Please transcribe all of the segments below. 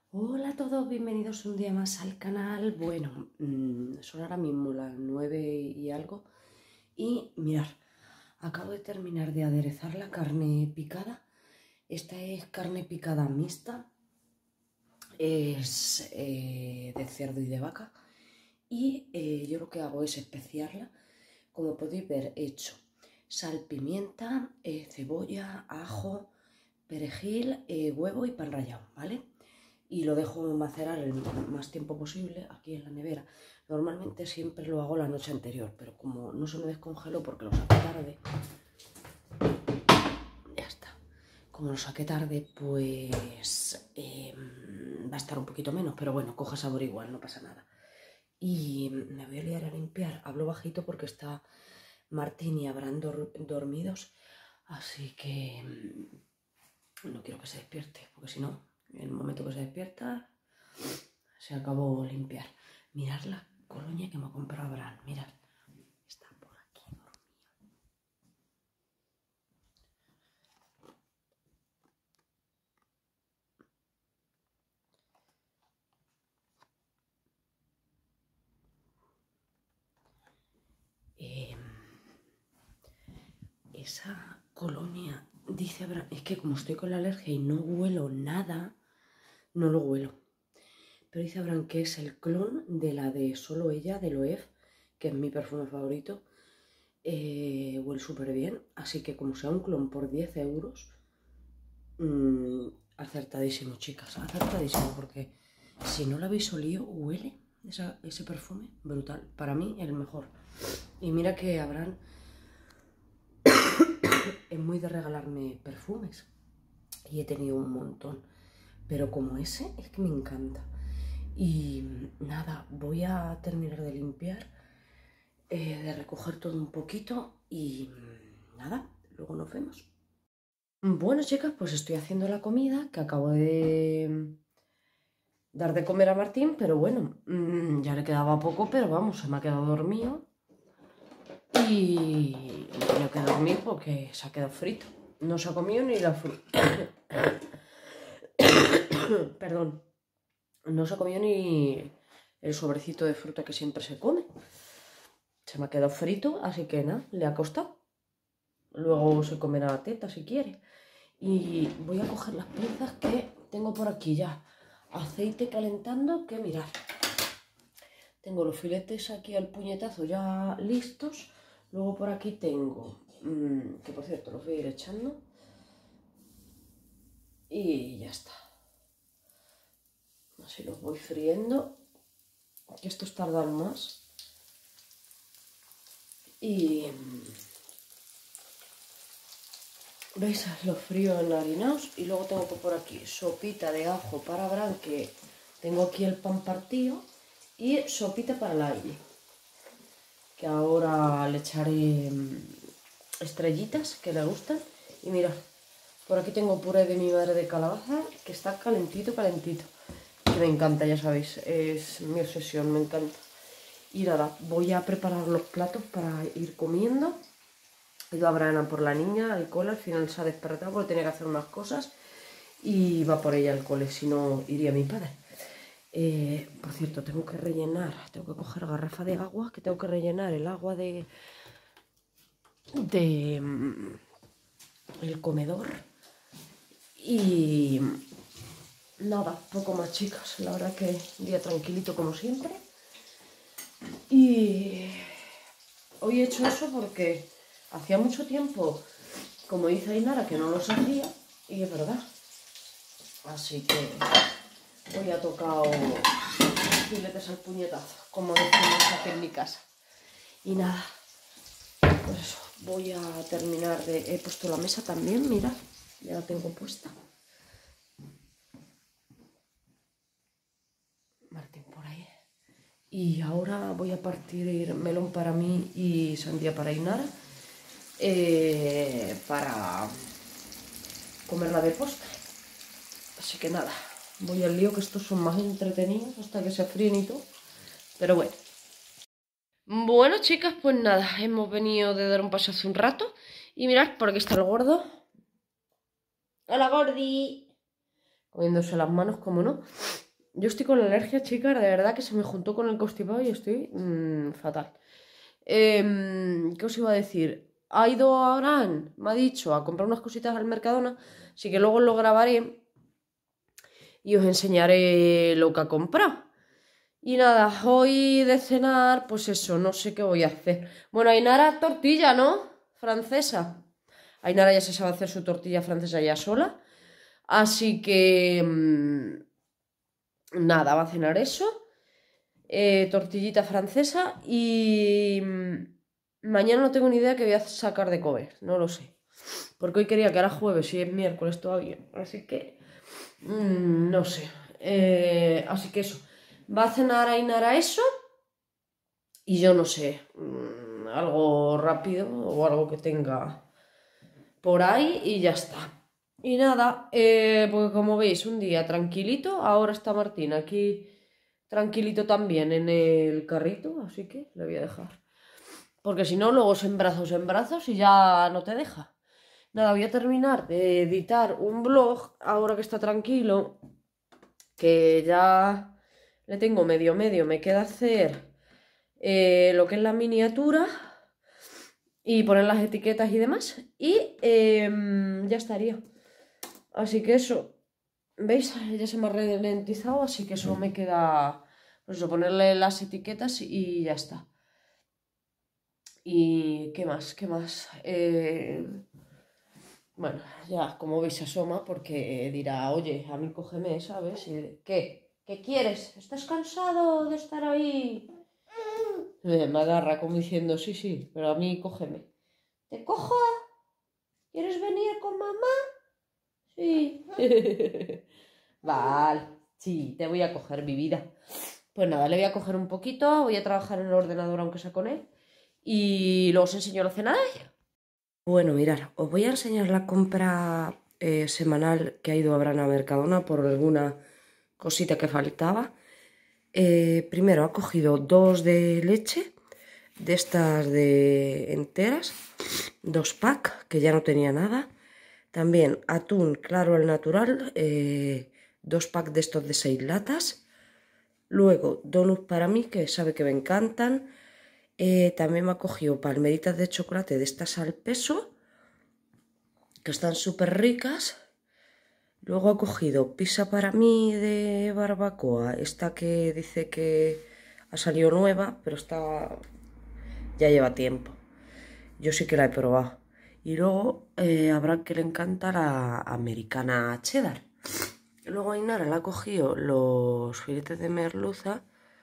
Hola a todos, bienvenidos un día más al canal. Bueno, son ahora mismo las 9 y algo. Y mirad, acabo de terminar de aderezar la carne picada. Esta es carne picada mixta. Es de cerdo y de vaca. Y yo lo que hago es especiarla. Como podéis ver, he hecho sal, pimienta, cebolla, ajo, perejil, huevo y pan rallado, ¿vale? Y lo dejo macerar el más tiempo posible aquí en la nevera. Normalmente siempre lo hago la noche anterior, pero como no se me descongeló porque lo saqué tarde, ya está. Como lo saqué tarde, pues va a estar un poquito menos, pero bueno, coja sabor igual, no pasa nada. Y me voy a liar a limpiar. Hablo bajito porque está Martín y Abraham dormidos, así que no quiero que se despierte, porque si no, en el momento que se despierta, se acabó limpiar. Mirad la colonia que me ha comprado Abraham. Mirad. Está por aquí dormido. Esa colonia, dice Abraham, es que como estoy con la alergia y no huelo nada, no lo huelo. Pero dice Abraham que es el clon de la de Solo Ella, de Loef, que es mi perfume favorito. Huele súper bien, así que como sea un clon por 10 euros, acertadísimo, chicas, acertadísimo, porque si no lo habéis olido, huele ese perfume brutal. Para mí, el mejor. Y mira que Abraham es muy de regalarme perfumes y he tenido un montón, pero como ese es que me encanta. Y nada, voy a terminar de limpiar, de recoger todo un poquito y nada, luego nos vemos. Bueno, chicas, pues estoy haciendo la comida que acabo de dar de comer a Martín, pero bueno, ya le quedaba poco, pero vamos, se me ha quedado dormido y he tenido que dormir porque se ha quedado frito. No se ha comido ni la fruta. Perdón, no se ha comido ni el sobrecito de fruta que siempre se come. Se me ha quedado frito, así que nada, le ha costado. Luego se comerá la teta si quiere. Y voy a coger las piezas que tengo por aquí ya. Aceite calentando, que mirad. Tengo los filetes aquí al puñetazo ya listos. Luego por aquí tengo, que por cierto los voy a ir echando. Y ya está. Así los voy friendo. Que estos tardan más. Y ¿veis? Los frío enharinados. Y luego tengo por aquí sopita de ajo para Abraham, que tengo aquí el pan partido. Y sopita para la Aille, que ahora le echaré estrellitas que le gustan. Y mirad, por aquí tengo puré de mi madre de calabaza, que está calentito, calentito. Que me encanta, ya sabéis, es mi obsesión, me encanta. Y nada, voy a preparar los platos para ir comiendo. He ido a Abraham por la niña al cole, al final se ha despertado porque tenía que hacer unas cosas. Y va por ella al cole, si no iría mi padre. Por cierto, tengo que rellenar, tengo que coger garrafa de agua, que tengo que rellenar el agua de el comedor. Y nada, poco más, chicas. La verdad que día tranquilito como siempre. Y hoy he hecho eso porque hacía mucho tiempo, como dice Ainara, que no los hacía. Y es verdad. Así que hoy ha tocado filetes al puñetazo, como decimos aquí en mi casa. Y nada, pues eso, voy a terminar de... He puesto la mesa también, mirad, ya la tengo puesta. Martín por ahí. Y ahora voy a partir melón para mí y sandía para Ainara, para comerla de postre. Así que nada, voy al lío, que estos son más entretenidos hasta que se fríen y todo. Pero bueno. Bueno, chicas, pues nada, hemos venido de dar un paseo hace un rato. Y mirad, por aquí está el gordo. ¡Hola, Gordi! comiéndose las manos, como no. Yo estoy con la alergia, chicas, de verdad que se me juntó con el constipado y estoy fatal. ¿Qué os iba a decir? Ha ido Abraham, me ha dicho, a comprar unas cositas al Mercadona, así que luego lo grabaré y os enseñaré lo que ha comprado. Y nada, hoy de cenar, pues eso, no sé qué voy a hacer. Bueno, Ainara, tortilla, ¿no? Francesa. Ainara ya se sabe hacer su tortilla francesa ya sola. Así que nada, va a cenar eso. Tortillita francesa. Y mañana no tengo ni idea qué voy a sacar de comer. No lo sé. Porque hoy quería que era jueves y es miércoles todavía. Así que no sé. Así que eso. Va a cenar Ainara eso. Y yo no sé. Algo rápido o algo que tenga por ahí y ya está. Y nada, porque como veis, un día tranquilito. Ahora está Martín aquí tranquilito también en el carrito, así que le voy a dejar. Porque si no, luego es en brazos y ya no te deja. Nada, voy a terminar de editar un vlog ahora que está tranquilo. Que ya le tengo medio. Me queda hacer lo que es la miniatura y poner las etiquetas y demás. Y ya estaría. Así que eso, ¿veis? Ya se me ha ralentizado, así que eso me queda, pues eso, ponerle las etiquetas y ya está. ¿Y qué más? ¿Qué más? Bueno, ya como veis se asoma porque dirá, oye, a mí cógeme, ¿sabes? Y, ¿qué? ¿Qué quieres? ¿Estás cansado de estar ahí? Me agarra como diciendo, sí, pero a mí cógeme. ¿Te cojo? ¿Quieres venir con mamá? Sí. Vale, sí, te voy a coger mi vida. Pues nada, le voy a coger un poquito, voy a trabajar en el ordenador aunque sea con él y luego os enseño la cena de hoy. Bueno, mirad, os voy a enseñar la compra semanal que ha ido Abraham a Mercadona por alguna cosita que faltaba. Primero ha cogido 2 de leche, de estas de enteras, 2 pack, que ya no tenía nada. También atún claro al natural, 2 packs de estos de 6 latas. Luego donuts para mí, que sabe que me encantan. También me ha cogido palmeritas de chocolate de estas al peso, que están súper ricas. Luego ha cogido pizza para mí de barbacoa, esta que dice que ha salido nueva, pero ya lleva tiempo. Yo sí que la he probado. Y luego habrá que le encanta la americana cheddar. Luego Ainara le ha cogido los filetes de merluza,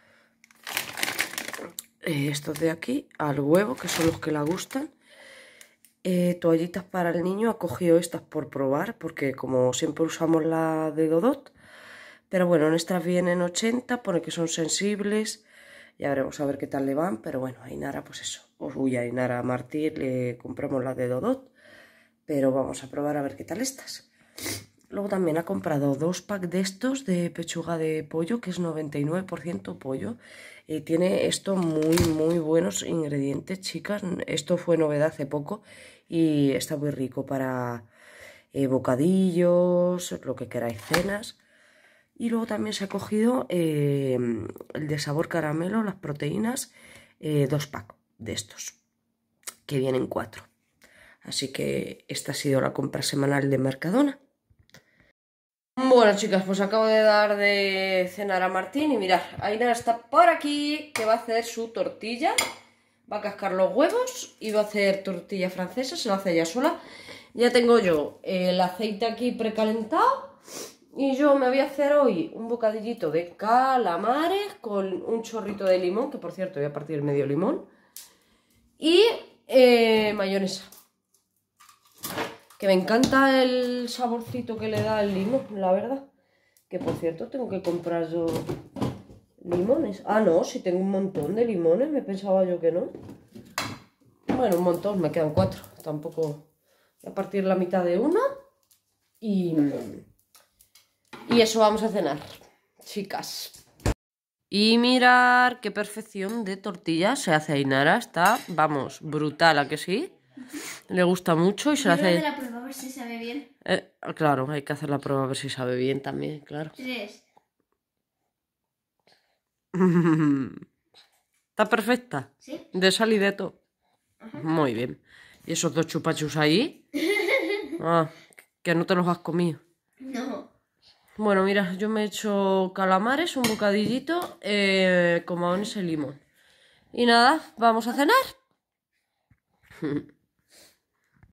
estos de aquí, al huevo, que son los que le gustan. Toallitas para el niño, ha cogido estas por probar, porque como siempre usamos la de Dodot. Pero bueno, en estas vienen 80, pone que son sensibles. Ya veremos a ver qué tal le van, pero bueno, a Ainara pues eso. A Ainara, a Martí le compramos la de Dodot, pero vamos a probar a ver qué tal estas. Luego también ha comprado 2 packs de estos de pechuga de pollo, que es 99% pollo. Tiene esto muy buenos ingredientes, chicas. Esto fue novedad hace poco y está muy rico para bocadillos, lo que queráis, cenas. Y luego también se ha cogido el de sabor caramelo, las proteínas, 2 packs de estos, que vienen 4. Así que esta ha sido la compra semanal de Mercadona. Bueno, chicas, pues acabo de dar de cenar a Martín y mirad, Ainara está por aquí, que va a hacer su tortilla. Va a cascar los huevos y va a hacer tortilla francesa, se la hace ella sola. Ya tengo yo el aceite aquí precalentado y yo me voy a hacer hoy un bocadillito de calamares con un chorrito de limón, que por cierto voy a partir medio limón, y mayonesa. Que me encanta el saborcito que le da el limón, la verdad. Que por cierto tengo que comprar yo limones. Ah, no, si tengo un montón de limones, me pensaba yo que no. Bueno, un montón, me quedan 4. Tampoco voy a partir la mitad de uno. Y eso vamos a cenar, chicas. Y mirar qué perfección de tortilla se hace Ainara. Está, vamos, brutal, ¿a que sí? Le gusta mucho y se la hace... ver si sabe bien. Claro, hay que hacer la prueba a ver si sabe bien también, claro. 3. ¿Está perfecta? ¿Sí? De sal y de todo. Ajá. Muy bien. ¿Y esos 2 chupachus ahí? Ah, que no te los has comido. No. Bueno, mira, yo me he hecho calamares, un bocadillito, con maones y limón. Y nada, vamos a cenar.